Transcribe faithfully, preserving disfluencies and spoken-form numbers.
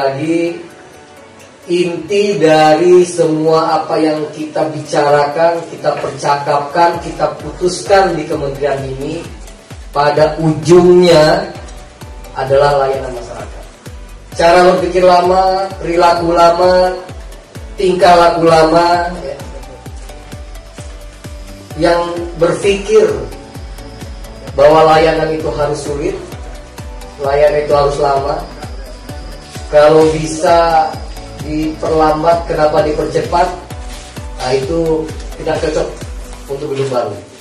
lagi, inti dari semua apa yang kita bicarakan, kita percakapkan, kita putuskan di kementerian ini, pada ujungnya adalah layanan masyarakat. Cara berpikir lama, perilaku lama, tingkah laku lama, ya, yang berpikir bahwa layanan itu harus sulit, layanan itu harus lama, kalau bisa diperlambat, kenapa dipercepat? Nah, itu tidak cocok untuk hidup baru.